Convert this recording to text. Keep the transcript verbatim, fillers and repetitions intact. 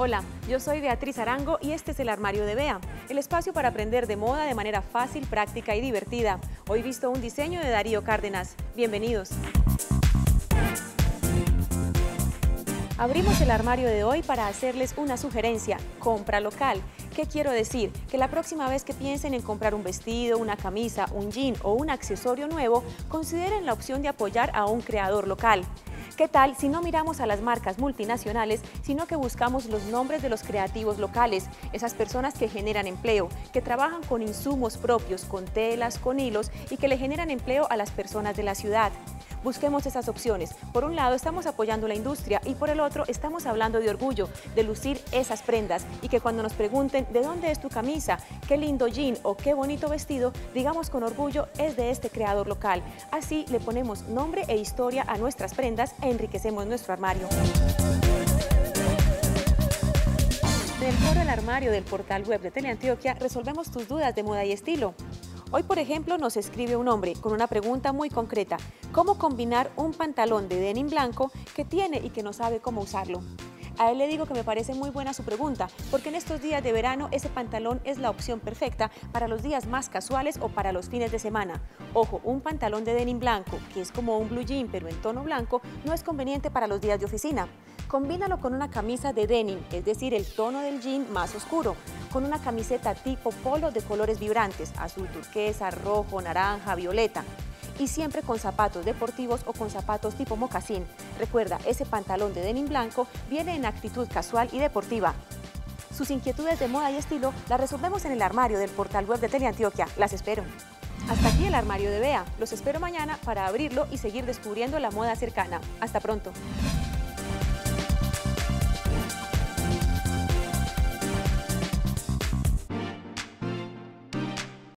Hola, yo soy Beatriz Arango y este es el Armario de Bea, el espacio para aprender de moda de manera fácil, práctica y divertida. Hoy visto un diseño de Darío Cárdenas. Bienvenidos. Abrimos el armario de hoy para hacerles una sugerencia: compra local. ¿Qué quiero decir? Que la próxima vez que piensen en comprar un vestido, una camisa, un jean o un accesorio nuevo, consideren la opción de apoyar a un creador local. ¿Qué tal si no miramos a las marcas multinacionales, sino que buscamos los nombres de los creativos locales, esas personas que generan empleo, que trabajan con insumos propios, con telas, con hilos y que le generan empleo a las personas de la ciudad? Busquemos esas opciones. Por un lado estamos apoyando la industria y por el otro estamos hablando de orgullo, de lucir esas prendas y que cuando nos pregunten ¿de dónde es tu camisa?, qué lindo jean o qué bonito vestido, digamos con orgullo es de este creador local. Así le ponemos nombre e historia a nuestras prendas e enriquecemos nuestro armario. En el foro El Armario del portal web de Teleantioquia resolvemos tus dudas de moda y estilo. Hoy, por ejemplo, nos escribe un hombre con una pregunta muy concreta: ¿cómo combinar un pantalón de denim blanco que tiene y que no sabe cómo usarlo? A él le digo que me parece muy buena su pregunta, porque en estos días de verano ese pantalón es la opción perfecta para los días más casuales o para los fines de semana. Ojo, un pantalón de denim blanco, que es como un blue jean pero en tono blanco, no es conveniente para los días de oficina. Combínalo con una camisa de denim, es decir, el tono del jean más oscuro, con una camiseta tipo polo de colores vibrantes, azul turquesa, rojo, naranja, violeta. Y siempre con zapatos deportivos o con zapatos tipo mocasín. Recuerda, ese pantalón de denim blanco viene en actitud casual y deportiva. Sus inquietudes de moda y estilo las resolvemos en el armario del portal web de Teleantioquia. Las espero. Hasta aquí el Armario de Bea. Los espero mañana para abrirlo y seguir descubriendo la moda cercana. Hasta pronto.